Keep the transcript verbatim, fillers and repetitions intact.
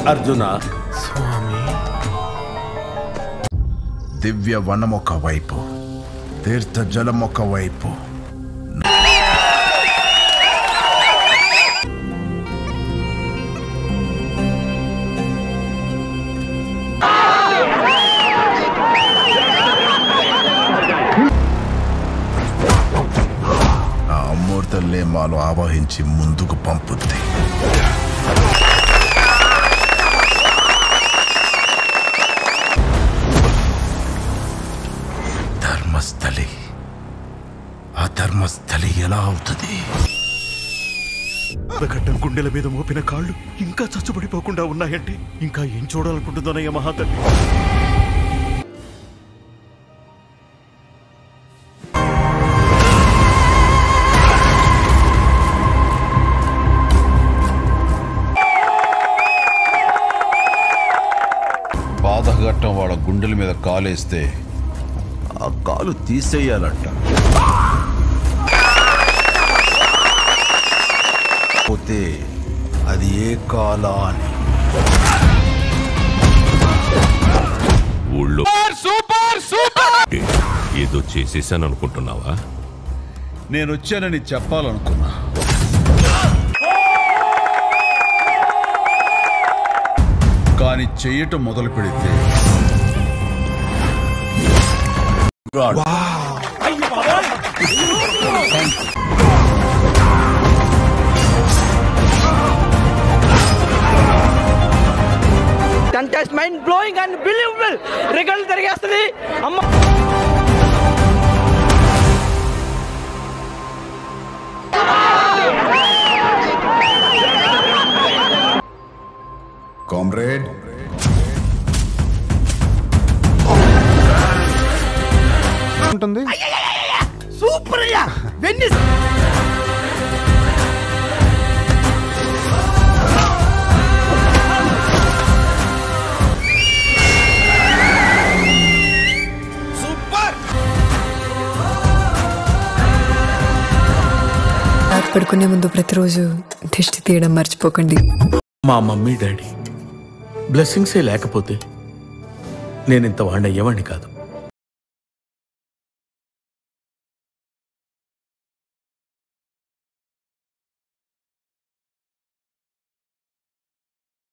అర్జున స్వామి. దివ్య వనం ఒక వైపు, తీర్థ జలం ఒక వైపు. ఆ అమూర్తలే మాలో ఆవహించి ముందుకు పంపుద్ది. ధర్మస్థలి ఆ ధర్మస్థలి ఎలా అవుతుంది? కట్టం గుండెల మీద మోపిన కాళ్ళు ఇంకా చచ్చుబడిపోకుండా ఉన్నాయంటే ఇంకా ఏం చూడాలనుకుంటుందోనయ్య మహాతల్లి. పాదఘట్టం వాళ్ళ గుండెల మీద కాలేస్తే ఆ కాలు తీసేయాలంట. పోతే అది ఏ కాలా అని ఊళ్ళో సూపర్ సూపర్ ఏదో చేసేసాను అనుకుంటున్నావా? నేను వచ్చానని చెప్పాలనుకున్నా. కానీ చెయ్యటం మొదలు పెడితే contest mind blowing and believable రికార్డులు తిరిగేస్తుంది అమ్మ. కామ్రేడ్, ఉంటుంది సూపర్ అయ్యా వెన్నీ. పడుకునే ముందు ప్రతిరోజు దిష్టి తీయడం మర్చిపోకండి. మా మమ్మీ డాడీ బ్లెస్సింగ్సే లేకపోతే నేను ఇంత వాడిని అయ్యేవాడిని కాదు.